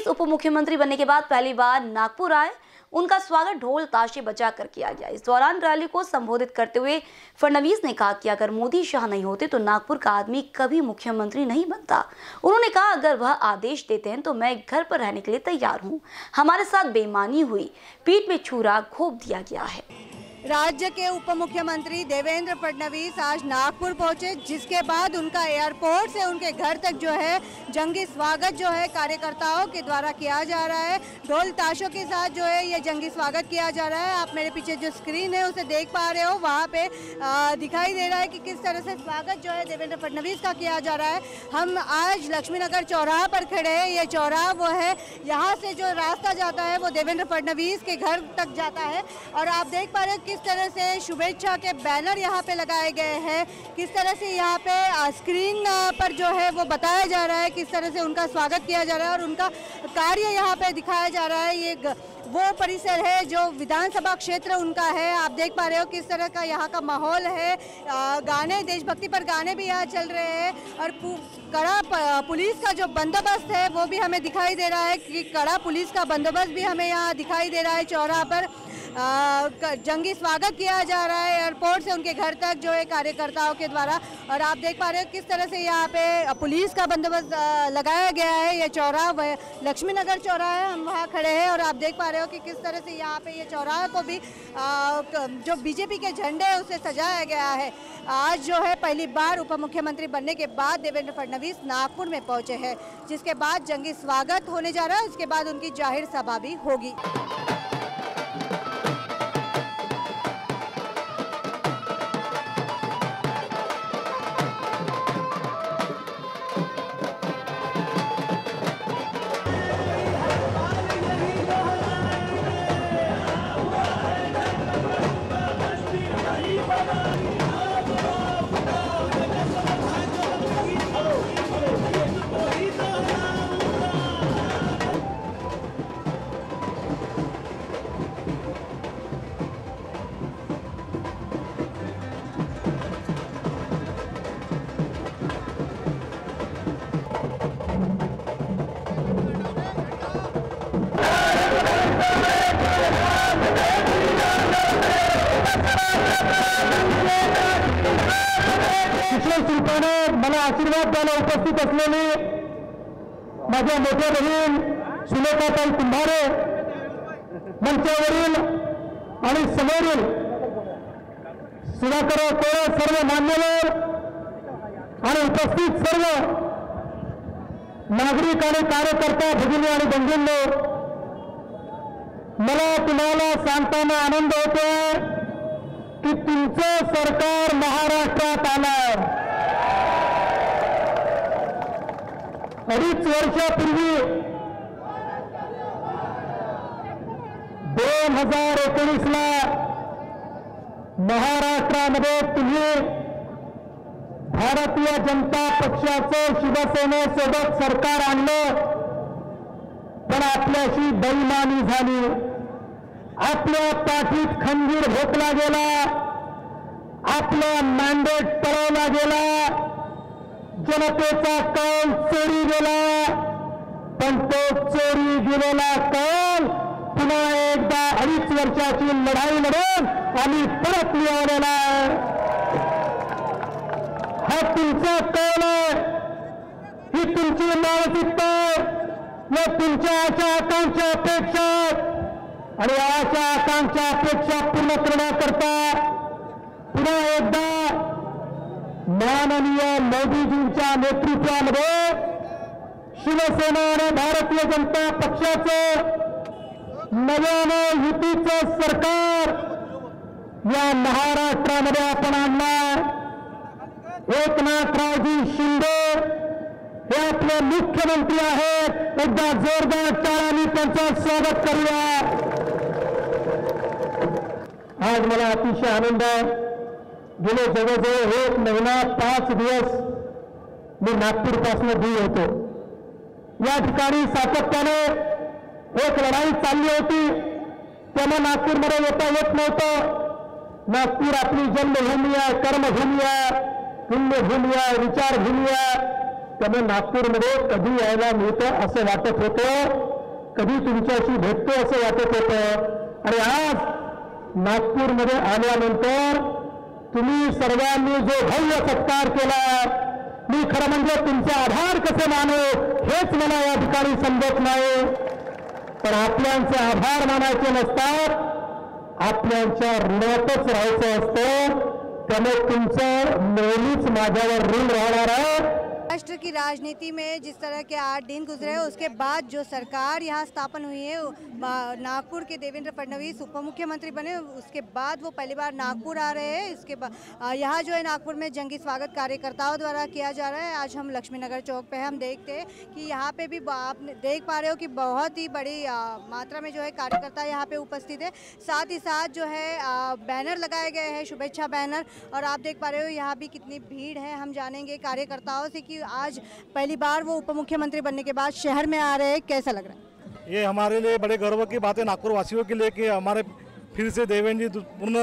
फडणवीस उप मुख्यमंत्री बनने के बाद पहली बार नागपुर आए। उनका स्वागत ढोल ताशे बजाकर किया गया। इस दौरान रैली को संबोधित करते हुए फडणवीस ने कहा कि अगर मोदी शाह नहीं होते तो नागपुर का आदमी कभी मुख्यमंत्री नहीं बनता। उन्होंने कहा, अगर वह आदेश देते हैं तो मैं घर पर रहने के लिए तैयार हूं। हमारे साथ बेईमानी हुई, पीठ में छुरा घोंप दिया गया है। राज्य के उप मुख्यमंत्री देवेंद्र फडणवीस आज नागपुर पहुंचे, जिसके बाद उनका एयरपोर्ट से उनके घर तक जो है जंगी स्वागत जो है कार्यकर्ताओं के द्वारा किया जा रहा है। ढोल ताशों के साथ जो है ये जंगी स्वागत किया जा रहा है। आप मेरे पीछे जो स्क्रीन है उसे देख पा रहे हो, वहाँ पे दिखाई दे रहा है कि किस तरह से स्वागत जो है देवेंद्र फडणवीस का किया जा रहा है। हम आज लक्ष्मीनगर चौराहा पर खड़े हैं। ये चौराहा वो है, यहाँ से जो रास्ता जाता है वो देवेंद्र फडणवीस के घर तक जाता है। और आप देख पा रहे हो किस तरह से शुभेच्छा के बैनर यहाँ पे लगाए गए हैं, किस तरह से यहाँ पे स्क्रीन पर जो है वो बताया जा रहा है, किस तरह से उनका स्वागत किया जा रहा है और उनका कार्य यहाँ पे दिखाया जा रहा है। ये वो परिसर है जो विधानसभा क्षेत्र उनका है। आप देख पा रहे हो किस तरह का यहाँ का माहौल है। गाने, देशभक्ति पर गाने भी यहाँ चल रहे हैं और कड़ा पुलिस का जो बंदोबस्त है वो भी हमें दिखाई दे रहा है कि कड़ा पुलिस का बंदोबस्त भी हमें यहाँ दिखाई दे रहा है। चौराहा पर जंगी स्वागत किया जा रहा है एयरपोर्ट से उनके घर तक जो है कार्यकर्ताओं के द्वारा। और आप देख पा रहे हो किस तरह से यहाँ पे पुलिस का बंदोबस्त लगाया गया है। ये चौराहा लक्ष्मीनगर चौराहा है, हम वहाँ खड़े हैं और आप देख पा रहे हो कि किस तरह से यहाँ पे ये चौराहा को भी जो बीजेपी के झंडे है उसे सजाया गया है। आज जो है पहली बार उप मुख्यमंत्री बनने के बाद देवेंद्र फडणवीस नागपुर में पहुंचे हैं, जिसके बाद जंगी स्वागत होने जा रहा है। उसके बाद उनकी जाहिर सभा भी होगी। शिल्पाने मला आशीर्वाद द्यायला उपस्थित असलेले माझ्या मोठ्या बहीण सुलेखाताई कुंभारे, मंचावरील आणि समोरील सुधाकर कोळे, सर्व मान्यवर आणि उपस्थित सर्व नागरिक आणि कार्यकर्ता भगिनी आणि बंधूंनो, मला तुम्हाला सांगताना आनंद होतोय की तुमचं सरकार महाराष्ट्रात आलं। 2.5 वर्षापूर्वी 2019ला महाराष्ट्रामध्ये तुम्ही भारतीय जनता पक्षाचं शिवसेनेसोबत सरकार आणलं, पण आपल्याशी बेईमानी झाली। आपल्या पाठीत खंजीर घोकला गेला, आपला मॅन्डेट पळवला गेला, जनतेचा कौल चोरी गेला। पण तो चोरी गेलेला कौल पुन्हा एकदा 2.5 वर्षाची लढाई लढून आम्ही परत मिळवलेला आहे। हा तुमचा कौल आहे, ही तुमची मानसिकता व तुमच्या आशा आकांक्षा अपेक्षा आणि आशा आकांक्षा अपेक्षा पूर्ण करण्याकरता पुन्हा एकदा माननीय मोदीजींच्या नेतृत्वामध्ये शिवसेना आणि भारतीय जनता पक्षाचं नव्यानं युतीचं सरकार या महाराष्ट्रामध्ये आपण आणलं। एकनाथरावजी शिंदे हे आपले मुख्यमंत्री आहेत। एकदा जोरदार टाळ्यांनी त्यांचं स्वागत करूया। आज मला अतिशय आनंद आहे। गेले जवळजवळ 1 महिना 5 दिवस मी नागपूरपासून दूर होतो। या ठिकाणी सातत्याने एक लढाई चालली होती, त्यामुळे नागपूरमध्ये येता येत नव्हतं। नागपूर आपली जन्मभूमी आहे, कर्मभूमी आहे, पुण्यभूमी आहे, विचारभूमी आहे। त्यामुळे नागपूरमध्ये कधी यायला मिळतं असं वाटत होतं। कधी तुमच्याशी भेटतो असं वाटत होतं. आणि आज नागपूरमध्ये आल्यानंतर तुम्ही सर्वांनी जो भव्य सत्कार केला, मी खरं म्हणजे तुमचे आभार कसे मानू हेच मला या ठिकाणी समजत नाही. पण आपल्यांचे आभार मानायचे नसतात, आपल्यांच्या ऋणातच राहायचं असतं. त्यामुळे तुमचं नेहमीच माझ्यावर ऋण राहणार आहे. राष्ट्र की राजनीति में जिस तरह के 8 दिन गुजरे, उसके बाद जो सरकार यहाँ स्थापन हुई है, नागपुर के देवेंद्र फडणवीस उप मुख्यमंत्री बने, उसके बाद वो पहली बार नागपुर आ रहे हैं. इसके बाद यहाँ जो है नागपुर में जंगी स्वागत कार्यकर्ताओं द्वारा किया जा रहा है. आज हम लक्ष्मी नगर चौक पे हम देखते हैं कि यहाँ पे भी आप देख पा रहे हो कि बहुत ही बड़ी मात्रा में जो है कार्यकर्ता यहाँ पे उपस्थित है. साथ ही साथ जो है बैनर लगाए गए हैं, शुभेच्छा बैनर, और आप देख पा रहे हो यहाँ भी कितनी भीड़ है. हम जानेंगे कार्यकर्ताओं से कि आज पहली बार वो उप मुख्यमंत्री बनने के बाद शहर में आ रहे हैं, कैसा लग रहा है? ये हमारे लिए बड़े गर्व की बात है, नागपुर वासियों के लिए, कि हमारे फिर से देवेंद्र जी पूर्ण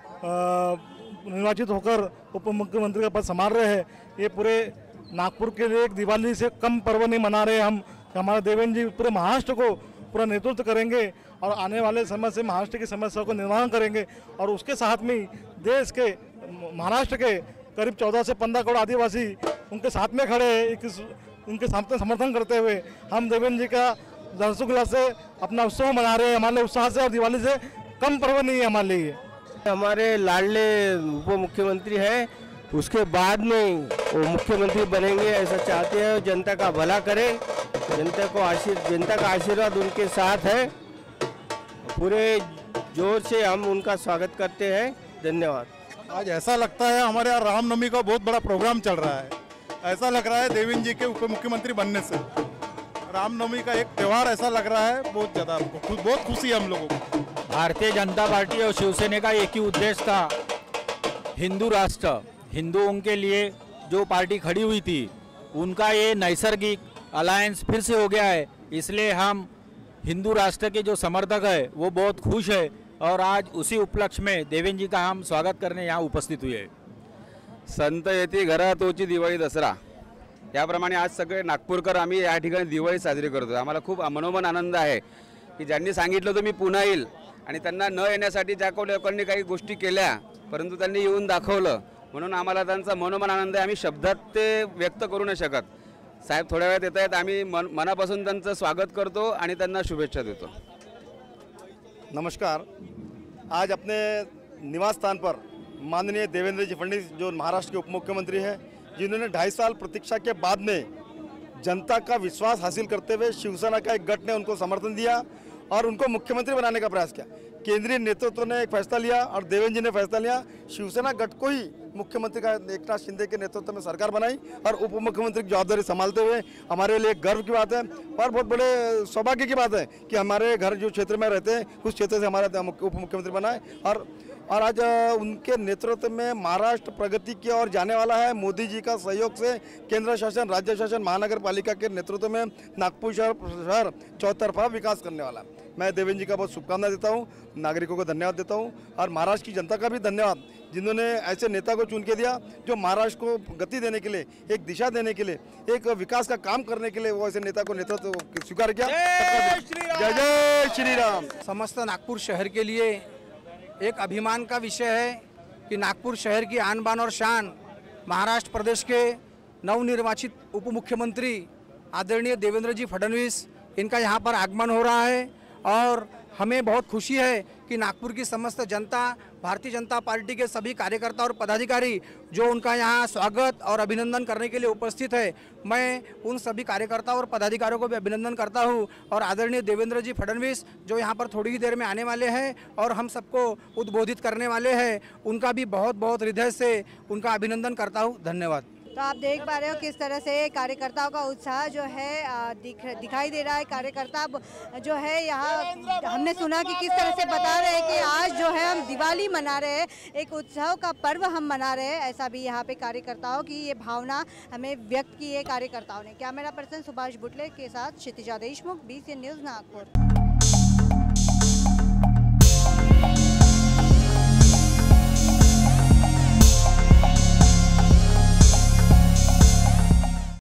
निर्वाचित होकर उप मुख्यमंत्री का पद संभाल रहे हैं. ये पूरे नागपुर के लिए एक दिवाली से कम पर्व नहीं मना रहे हम. हमारे देवेंद्र जी पूरे महाराष्ट्र को पूरा नेतृत्व करेंगे और आने वाले समय से महाराष्ट्र की समस्याओं को निर्माण करेंगे. और उसके साथ में देश के महाराष्ट्र के करीब 14 से 15 करोड़ आदिवासी उनके साथ में खड़े हैं. उनके सामने समर्थन करते हुए हम देवेंद्र जी का हर्षोल्लास से अपना उत्सव मना रहे हैं. हमारे उत्साह से और दिवाली से कम पर्व नहीं है हमारे लिए. हमारे लाडले उप मुख्यमंत्री हैं, उसके बाद में वो मुख्यमंत्री बनेंगे ऐसा चाहते हैं. जनता का भला करें, जनता का आशीर्वाद उनके साथ है. पूरे जोर से हम उनका स्वागत करते हैं. धन्यवाद. आज ऐसा लगता है हमारे यहाँ रामनवमी का बहुत बड़ा प्रोग्राम चल रहा है. ऐसा लग रहा है देवेंद्र जी के उप मुख्यमंत्री बनने से रामनवमी का एक त्यौहार ऐसा लग रहा है. बहुत ज़्यादा बहुत खुशी है हम लोगों को. भारतीय जनता पार्टी और शिवसेना का एक ही उद्देश्य था, हिंदू राष्ट्र, हिंदुओं के लिए जो पार्टी खड़ी हुई थी उनका ये नैसर्गिक अलायंस फिर से हो गया है. इसलिए हम हिंदू राष्ट्र के जो समर्थक है वो बहुत खुश है और आज उसी उपलक्ष्य में देवेंद्र जी का हम स्वागत करने यहाँ उपस्थित हुए. संत येती घरात होची दिवाळी दसरा याप्रमाणे आज सगळे नागपूरकर आम्ही या ठिकाणी दिवाळी साजरी करतो. आम्हाला खूप मनोमन आनंद आहे की ज्यांनी सांगितलं होतं मी पुन्हा येईल आणि त्यांना न येण्यासाठी ज्या लोकांनी काही गोष्टी केल्या परंतु त्यांनी येऊन दाखवलं, म्हणून आम्हाला त्यांचा मनोमन आनंद आहे. आम्ही शब्दात ते व्यक्त करू नाही शकत. साहेब थोड्या वेळात येत आहेत, आम्ही मनापासून त्यांचं स्वागत करतो आणि त्यांना शुभेच्छा देतो. नमस्कार. आज अपने निवास स्थान पर माननीय देवेंद्र जी फडणवीस जो महाराष्ट्र के उप मुख्यमंत्री हैं, जिन्होंने 2.5 साल प्रतीक्षा के बाद में जनता का विश्वास हासिल करते हुए शिवसेना का एक गठ ने उनको समर्थन दिया और उनको मुख्यमंत्री बनाने का प्रयास किया. केंद्रीय नेतृत्व ने एक फैसला लिया और देवेंद्र जी ने फैसला लिया. शिवसेना गठ को ही मुख्यमंत्री का एकनाथ शिंदे के नेतृत्व में सरकार बनाई और उप मुख्यमंत्री की जवाबदारी संभालते हुए हमारे लिए गर्व की बात है और बहुत बड़े सौभाग्य की बात है कि हमारे घर जो क्षेत्र में रहते हैं उस क्षेत्र से हमारा उप मुख्यमंत्री बना है. और आज उनके नेतृत्व में महाराष्ट्र प्रगति की ओर जाने वाला है. मोदी जी का सहयोग से केंद्र शासन, राज्य शासन, महानगर पालिका के नेतृत्व में नागपुर शहर चौतरफा विकास करने वाला है. मैं देवेंद्र जी का बहुत शुभकामना देता हूँ, नागरिकों को धन्यवाद देता हूँ और महाराष्ट्र की जनता का भी धन्यवाद जिन्होंने ऐसे नेता को चुन के दिया जो महाराष्ट्र को गति देने के लिए, एक दिशा देने के लिए, एक विकास का काम करने के लिए वो ऐसे नेता को नेतृत्व स्वीकार किया. जय जय श्री राम. समस्त नागपुर शहर के लिए एक अभिमान का विषय है कि नागपुर शहर की आन बान और शान महाराष्ट्र प्रदेश के नवनिर्वाचित उप मुख्यमंत्री आदरणीय देवेंद्र जी फडणवीस, इनका यहाँ पर आगमन हो रहा है और हमें बहुत खुशी है कि नागपुर की समस्त जनता, भारतीय जनता पार्टी के सभी कार्यकर्ता और पदाधिकारी जो उनका यहाँ स्वागत और अभिनंदन करने के लिए उपस्थित है. मैं उन सभी कार्यकर्ताओं और पदाधिकारियों को भी अभिनंदन करता हूँ और आदरणीय देवेंद्र जी फडणवीस जो यहाँ पर थोड़ी ही देर में आने वाले हैं और हम सबको उद्बोधित करने वाले हैं, उनका भी बहुत बहुत हृदय से उनका अभिनंदन करता हूँ. धन्यवाद. तो आप देख पा रहे हो किस तरह से कार्यकर्ताओं का उत्साह जो है दिखाई दे रहा है. कार्यकर्ता जो है यहाँ हमने सुना कि किस तरह से बता रहे हैं कि आज जो है हम दिवाली मना रहे हैं, एक उत्सव का पर्व हम मना रहे हैं. ऐसा भी यहाँ पे कार्यकर्ताओं की ये भावना हमें व्यक्त की है कार्यकर्ताओं ने. कैमरा पर्सन सुभाष बुटले के साथ क्षितिजा देशमुख, BCN न्यूज़ नागपुर.